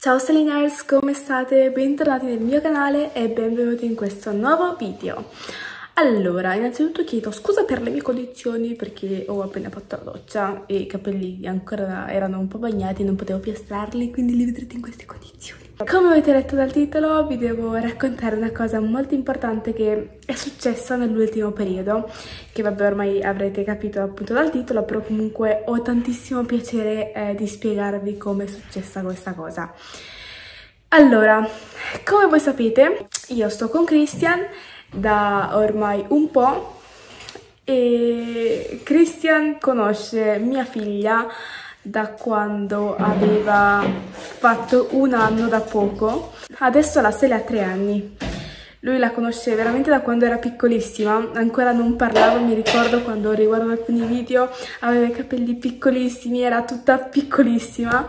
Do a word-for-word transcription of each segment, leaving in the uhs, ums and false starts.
Ciao Seliners, come state? Bentornati nel mio canale e benvenuti in questo nuovo video. Allora, innanzitutto chiedo scusa per le mie condizioni perché ho appena fatto la doccia e i capelli ancora erano un po' bagnati, non potevo piastrarli, quindi li vedrete in queste condizioni. Come avete letto dal titolo, vi devo raccontare una cosa molto importante che è successa nell'ultimo periodo, che vabbè ormai avrete capito appunto dal titolo, però comunque ho tantissimo piacere eh, di spiegarvi come è successa questa cosa. Allora, come voi sapete, io sto con Christian da ormai un po' e Christian conosce mia figlia da quando aveva fatto un anno da poco. Adesso la Sele ha tre anni. Lui la conosce veramente da quando era piccolissima, ancora non parlava, mi ricordo quando riguardo alcuni video aveva i capelli piccolissimi, era tutta piccolissima.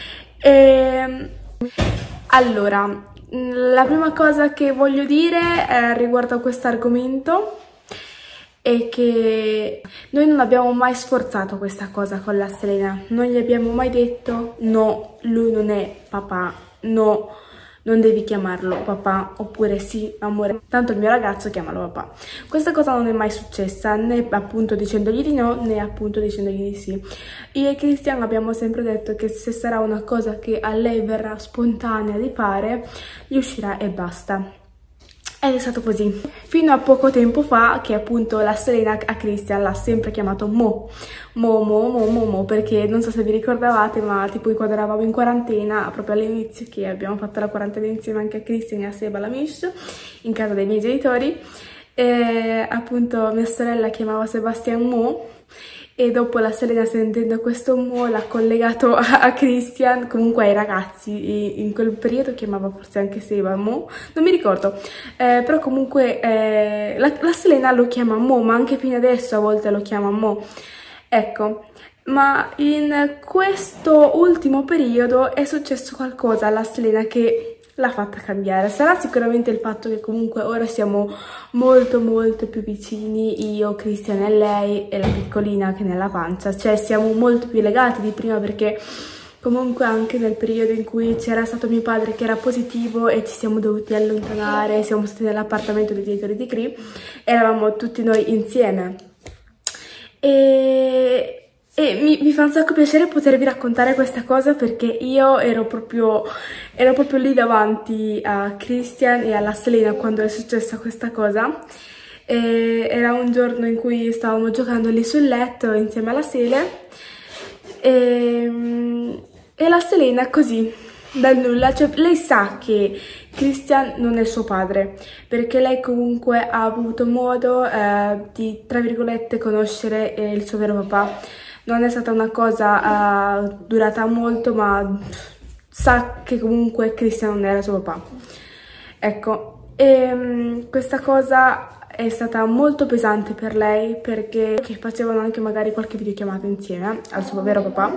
E allora, la prima cosa che voglio dire eh, riguardo a questo argomento è che noi non abbiamo mai sforzato questa cosa con la Selena, non gli abbiamo mai detto no, lui non è papà, no, non devi chiamarlo papà, oppure sì, amore, tanto il mio ragazzo chiamalo papà. Questa cosa non è mai successa, né appunto dicendogli di no, né appunto dicendogli di sì. Io e Christian abbiamo sempre detto che se sarà una cosa che a lei verrà spontanea di fare, gli uscirà e basta. Ed è stato così, fino a poco tempo fa che appunto la Selena a Christian l'ha sempre chiamato Mo, Mo, Mo, Mo, Mo, Mo, perché non so se vi ricordavate, ma tipo quando eravamo in quarantena, proprio all'inizio che abbiamo fatto la quarantena insieme anche a Christian e a Seba, la Mish, in casa dei miei genitori, e appunto mia sorella chiamava Sebastian Mo, e dopo la Selena, sentendo questo Mo, l'ha collegato a, a Christian, comunque ai ragazzi, e in quel periodo chiamava forse anche Seba Mo, non mi ricordo, eh, però comunque eh, la, la Selena lo chiama Mo, ma anche fino adesso a volte lo chiama Mo, ecco. Ma in questo ultimo periodo è successo qualcosa alla Selena che l'ha fatta cambiare. Sarà sicuramente il fatto che comunque ora siamo molto molto più vicini, io, Christian e lei, e la piccolina che è nella pancia, cioè siamo molto più legati di prima, perché comunque anche nel periodo in cui c'era stato mio padre che era positivo e ci siamo dovuti allontanare, siamo stati nell'appartamento dei genitori di Cri, eravamo tutti noi insieme e... E mi, mi fa un sacco piacere potervi raccontare questa cosa, perché io ero proprio, ero proprio lì davanti a Christian e alla Selena quando è successa questa cosa. E era un giorno in cui stavamo giocando lì sul letto insieme alla Sele e, e la Selena così, dal nulla, cioè lei sa che Christian non è suo padre, perché lei comunque ha avuto modo eh, di, tra virgolette, conoscere eh, il suo vero papà. Non è stata una cosa uh, durata molto, ma sa che comunque Christian non era suo papà. Ecco, e um, questa cosa è stata molto pesante per lei, perché che facevano anche magari qualche videochiamata insieme al suo vero papà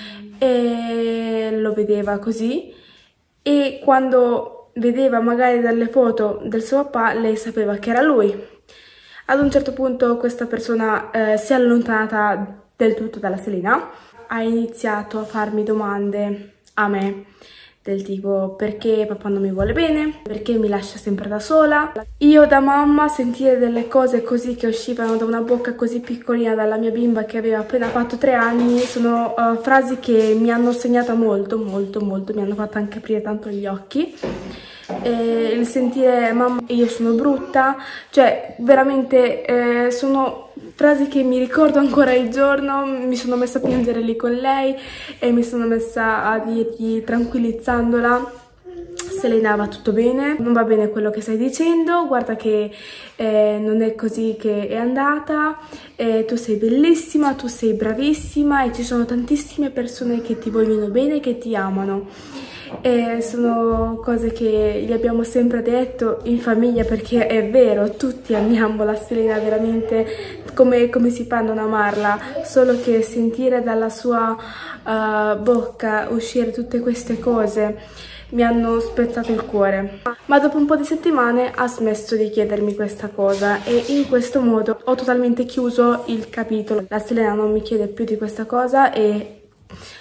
e lo vedeva così, e quando vedeva magari dalle foto del suo papà lei sapeva che era lui. Ad un certo punto questa persona eh, si è allontanata del tutto dalla Selena, ha iniziato a farmi domande a me del tipo: perché papà non mi vuole bene, perché mi lascia sempre da sola. Io da mamma sentire delle cose così che uscivano da una bocca così piccolina dalla mia bimba che aveva appena fatto tre anni sono uh, frasi che mi hanno segnata molto molto molto, mi hanno fatto anche aprire tanto gli occhi. E il sentire mamma io sono brutta, cioè veramente eh, sono frasi che mi ricordo ancora il giorno. Mi sono messa a piangere lì con lei e mi sono messa a dirgli, tranquillizzandola: Selena, va tutto bene, non va bene quello che stai dicendo, guarda che eh, non è così che è andata, eh, tu sei bellissima, tu sei bravissima e ci sono tantissime persone che ti vogliono bene, che ti amano. E sono cose che gli abbiamo sempre detto in famiglia, perché è vero, tutti amiamo la Selena, veramente come, come si fa a non amarla, solo che sentire dalla sua uh, bocca uscire tutte queste cose mi hanno spezzato il cuore. Ma dopo un po' di settimane ha smesso di chiedermi questa cosa e in questo modo ho totalmente chiuso il capitolo. La Selena non mi chiede più di questa cosa e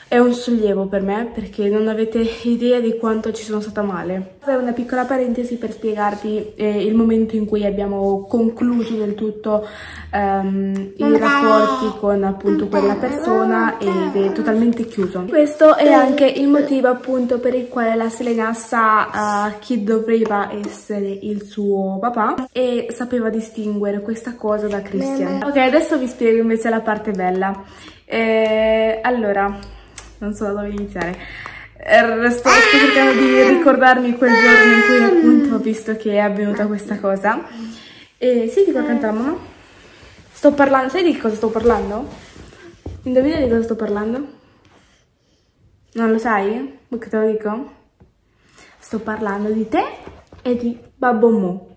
è un sollievo per me, perché non avete idea di quanto ci sono stata male. È una piccola parentesi per spiegarvi eh, il momento in cui abbiamo concluso del tutto um, i rapporti con appunto quella persona ed è totalmente chiuso. Questo è anche il motivo appunto per il quale la Selena sa uh, chi doveva essere il suo papà e sapeva distinguere questa cosa da Christian. Ok, adesso vi spiego invece la parte bella. Eh, allora... non so da dove iniziare. Sto, sto cercando di ricordarmi quel giorno in cui appunto ho visto che è avvenuta questa cosa. E sì, dico cantare, mamma? Sto parlando, sai di cosa sto parlando? Indovina di cosa sto parlando? Non lo sai? Vuoi che te lo dico? Sto parlando di te e di Babbo Mo.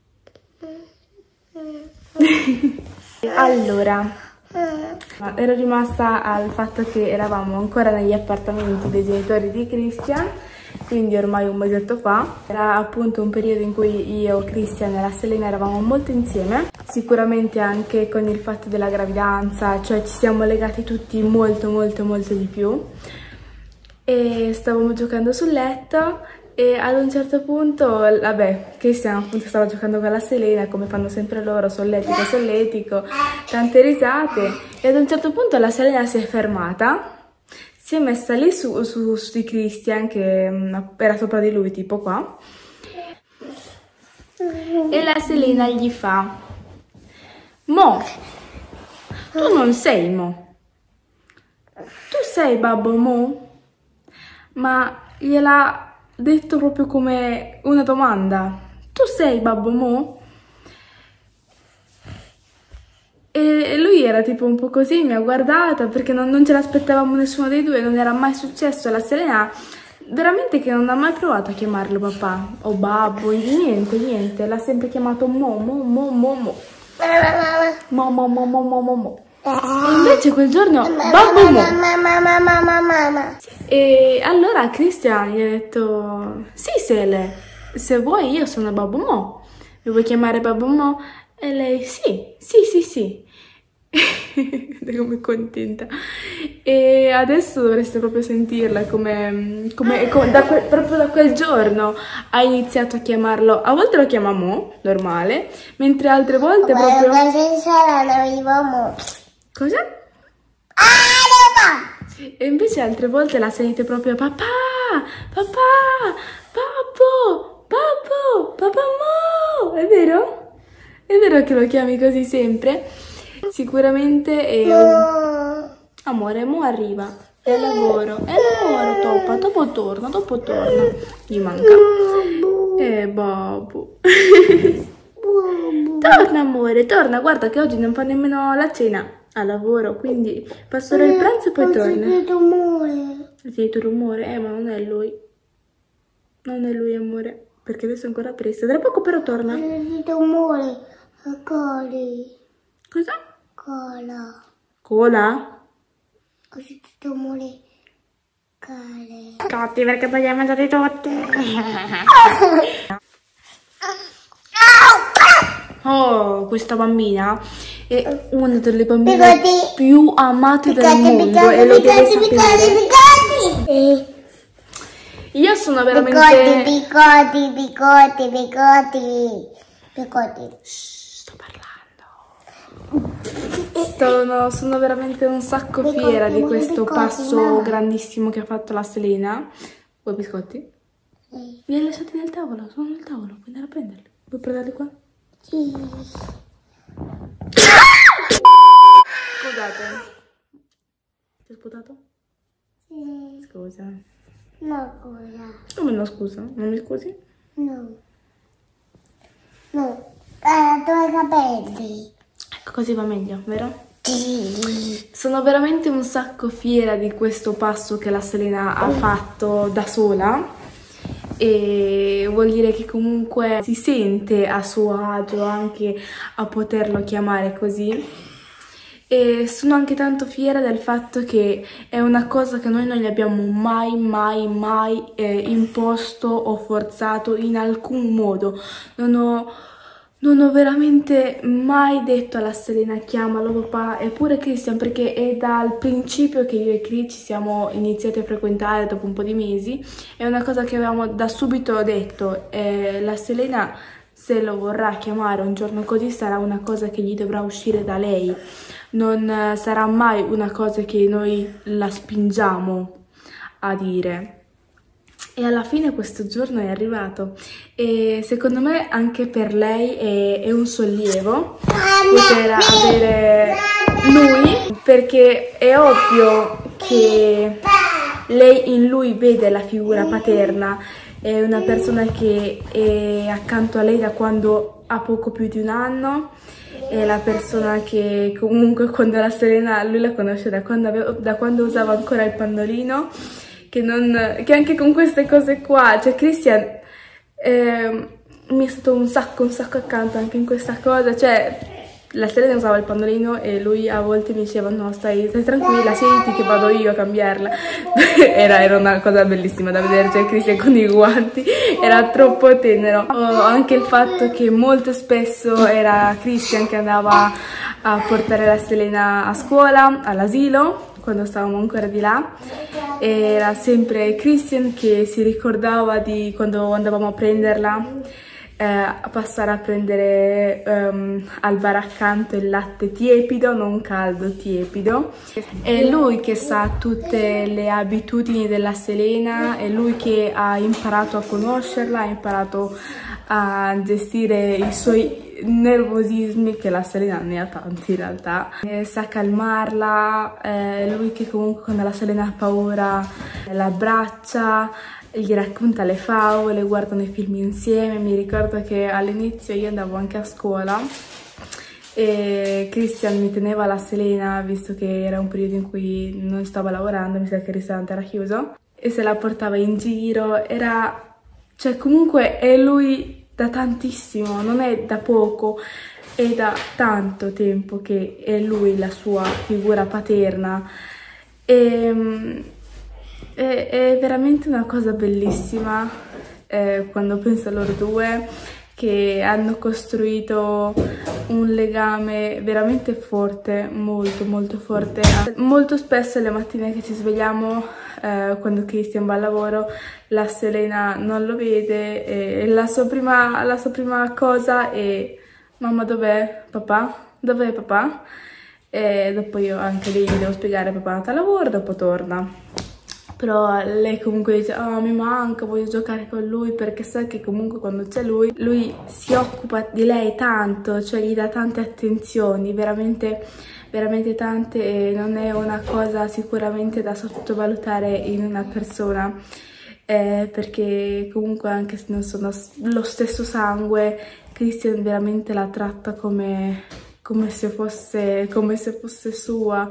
Allora... ero rimasta al fatto che eravamo ancora negli appartamenti dei genitori di Christian, quindi ormai un mesetto fa. Era appunto un periodo in cui io, Christian e la Selena eravamo molto insieme, sicuramente anche con il fatto della gravidanza, cioè ci siamo legati tutti molto molto molto di più. E stavamo giocando sul letto e ad un certo punto, vabbè, Christian appunto stava giocando con la Selena, come fanno sempre loro, solletico, solletico, tante risate, e ad un certo punto la Selena si è fermata, si è messa lì su, su, su di Christian, che era sopra di lui, tipo qua, e la Selena gli fa: Mo, tu non sei Mo, tu sei Babbo Mo? Ma gliela... detto proprio come una domanda: tu sei Babbo Mo? E lui era tipo un po' così, mi ha guardata perché non, non ce l'aspettavamo nessuno dei due, non era mai successo. La Selena veramente che non ha mai provato a chiamarlo papà o babbo, niente, niente, l'ha sempre chiamato Mo, Mo, Mo, Mo, Mo, Mo, Mo, Mo, Mo, Mo, Mo, Mo. E invece quel giorno Babbo Mo. E allora Christian gli ha detto: sì Sele, se vuoi io sono Babbo Mo, mi vuoi chiamare Babbo Mo? E lei: sì, sì, sì, sì. Guarda come contenta. E adesso dovreste proprio sentirla come, come, come da que, proprio da quel giorno ha iniziato a chiamarlo. A volte lo chiama Mo, normale, mentre altre volte proprio... Cosa? E invece altre volte la sentite proprio: papà, papà, babbo, babbo, papà Mo. È vero? È vero che lo chiami così sempre? Sicuramente è un... Amore, Mo arriva, è lavoro, è lavoro, toppa, dopo torna, dopo torna. Gli manca. Eh, babbo. Torna amore, torna, guarda che oggi non fa nemmeno la cena. A lavoro, quindi passerò il pranzo e poi torna. Ho sentito rumore. Hai sentito rumore? Eh, ma non è lui. Non è lui, amore. Perché adesso è ancora presto. Tra poco però torna. Ho sentito rumore. Coli. Cosa? Cola. Cola? Ho sentito rumore. Cale. Cotti, perché poi li hai mangiati tutti. Oh, questa bambina è una delle bambine Bigoti. più amate Bigoti, del mondo Bigoti, e lo deve sapere. Bigoti. Io sono veramente... Bigoti, bigoti, bigoti, bigoti. Shh, sto parlando. Sono, sono veramente un sacco bigoti, fiera di questo bigoti, passo mamma. grandissimo che ha fatto la Selena. Vuoi biscotti? Sì. Li hai lasciati nel tavolo, sono nel tavolo, puoi andare a prenderli. Vuoi prenderli qua? Sì. Scusate. Ti ho sputato? Sì. Scusa. No, scusa. Come no, scusa? Non mi scusi? No. No. Eh, dove i capelli? Ecco, così va meglio, vero? Sì. Sono veramente un sacco fiera di questo passo che la Selena ha fatto da sola. E vuol dire che comunque si sente a suo agio anche a poterlo chiamare così. E sono anche tanto fiera del fatto che è una cosa che noi non gli abbiamo mai mai mai eh, imposto o forzato in alcun modo. Non ho Non ho veramente mai detto alla Selena chiamalo papà, eppure Christian, perché è dal principio che io e Chris ci siamo iniziati a frequentare dopo un po' di mesi, è una cosa che avevamo da subito detto, eh, la Selena se lo vorrà chiamare un giorno così sarà una cosa che gli dovrà uscire da lei, non eh, sarà mai una cosa che noi la spingiamo a dire. E alla fine questo giorno è arrivato e secondo me anche per lei è, è un sollievo poter avere lui, perché è ovvio che lei in lui vede la figura paterna, è una persona che è accanto a lei da quando ha poco più di un anno, è la persona che comunque quando la Selena, lui la conosce da quando, avevo, da quando usava ancora il pandolino. Che, non, che anche con queste cose qua, cioè Christian eh, mi è stato un sacco, un sacco accanto anche in questa cosa, cioè la Selena usava il pandolino e lui a volte mi diceva no stai, stai tranquilla, senti che vado io a cambiarla, era, era una cosa bellissima da vedere, cioè Christian con i guanti, era troppo tenero. O anche il fatto che molto spesso era Christian che andava a portare la Selena a scuola, all'asilo, quando stavamo ancora di là, era sempre Christian che si ricordava di quando andavamo a prenderla, eh, a passare a prendere um, al bar accanto il latte tiepido, non caldo, tiepido. È lui che sa tutte le abitudini della Selena, è lui che ha imparato a conoscerla, ha imparato a gestire i suoi nervosismi, che la Selena ne ha tanti in realtà, eh, sa calmarla, è eh, lui che comunque quando la Selena ha paura l'abbraccia, gli racconta le favole, guardano i film insieme. Mi ricordo che all'inizio io andavo anche a scuola e Christian mi teneva la Selena, visto che era un periodo in cui non stava lavorando, mi sa che il ristorante era chiuso, e se la portava in giro, era, cioè comunque è lui da tantissimo, non è da poco, è da tanto tempo che è lui la sua figura paterna e è, è veramente una cosa bellissima eh, quando penso a loro due che hanno costruito un legame veramente forte, molto molto forte. Molto spesso le mattine che ci svegliamo, eh, quando Christian va al lavoro, la Selena non lo vede e la sua prima, la sua prima cosa è mamma dov'è papà? Dov'è papà? E dopo io anche lì gli devo spiegare papà è andato a lavoro, dopo torna. Però lei comunque dice oh mi manca, voglio giocare con lui, perché sa che comunque quando c'è lui, lui si occupa di lei tanto, cioè gli dà tante attenzioni, veramente, veramente tante, e non è una cosa sicuramente da sottovalutare in una persona, eh, perché comunque anche se non sono lo stesso sangue, Christian veramente la tratta come, come se fosse, come se fosse sua.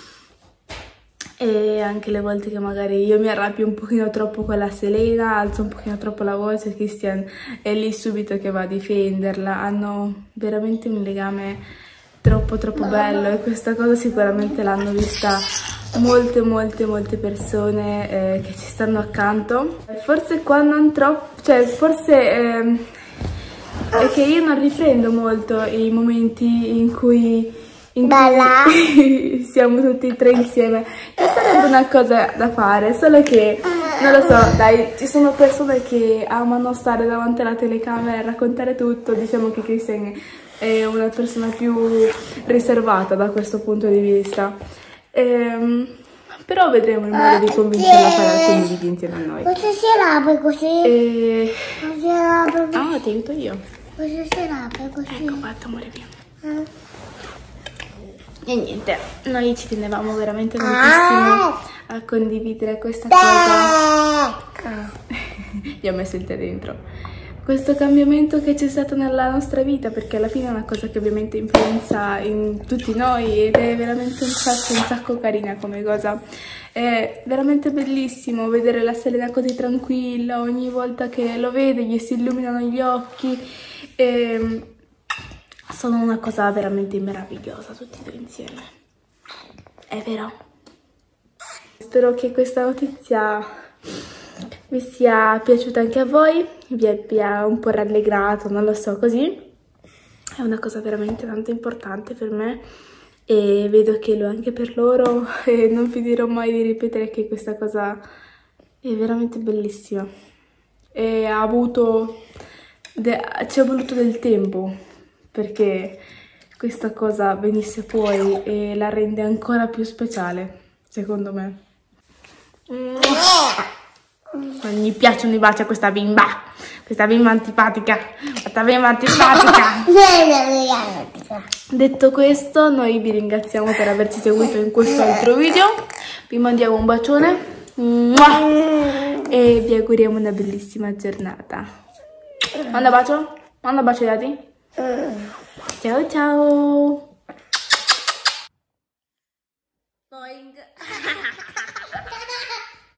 E anche le volte che magari io mi arrabbio un pochino troppo con la Selena, alzo un pochino troppo la voce, Christian è lì subito che va a difenderla. Hanno veramente un legame troppo troppo bello e questa cosa sicuramente l'hanno vista molte molte molte persone eh, che ci stanno accanto. Forse qua non troppo, cioè forse eh, è che io non riprendo molto i momenti in cui in cui siamo tutti e tre insieme, che sarebbe una cosa da fare, solo che non lo so, dai, ci sono persone che amano stare davanti alla telecamera e raccontare tutto. Diciamo che Christian è una persona più riservata da questo punto di vista, ehm, però vedremo il modo di convincerla a fare alcuni video insieme a noi. Cosa si apre così? E... Cosa si apre così? Ah, ti aiuto io. Cosa si apre così? Ecco fatto, amore mio. Eh. E niente, noi ci tenevamo veramente moltissimo a condividere questa cosa. Ah. Gli ho messo il tè dentro. Questo cambiamento che c'è stato nella nostra vita, perché alla fine è una cosa che ovviamente influenza in tutti noi ed è veramente un sacco, un sacco carina come cosa. È veramente bellissimo vedere la Selena così tranquilla, ogni volta che lo vede gli si illuminano gli occhi e... sono una cosa veramente meravigliosa tutti e due insieme, è vero? Spero che questa notizia vi sia piaciuta anche a voi, vi abbia un po' rallegrato, non lo so, così. è una cosa veramente tanto importante per me e vedo che lo è anche per loro e non finirò mai di ripetere che questa cosa è veramente bellissima. E ha avuto, ci è voluto del tempo perché questa cosa venisse fuori e la rende ancora più speciale, secondo me. Non mi piacciono i baci a questa bimba, questa bimba antipatica, questa bimba antipatica. Detto questo, noi vi ringraziamo per averci seguito in questo altro video, vi mandiamo un bacione e vi auguriamo una bellissima giornata. Manda bacio, manda bacio, Daddy. Ciao ciao.